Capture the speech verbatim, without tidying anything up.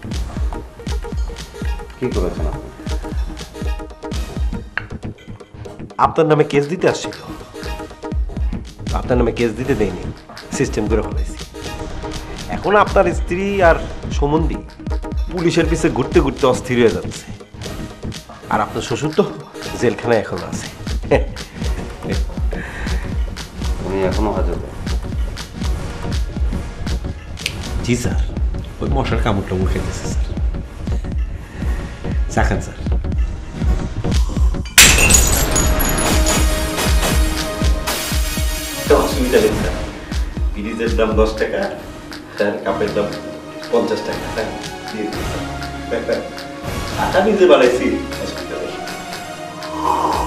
কি করেছেন আপনি? আপনার নামে কেস দিতে আসছিল। আপনার নামে কেস দিতে দেয়নি, সিস্টেম করে ফেলাইছি। এখন আপনার স্ত্রী আর সম্বন্ধী পুলিশের পিছে ঘুরতে ঘুরতে অস্থির হয়ে যাচ্ছে। আর আপনার শ্বশুর তো জেলখানায় এখন আছে। উনি এখনো হাজতে? জি স্যার, ওই মশার কামড়টা মুখে দিয়েছে স্যার। চাখান স্যার। অসুবিধা নেই স্যার, ব্রিজের দাম দশ টাকা আর কাপের দাম পঞ্চাশ টাকা। হ্যাঁ দিয়ে দিন স্যার, আটা নিজে বানাইছি, অসুবিধা নেই।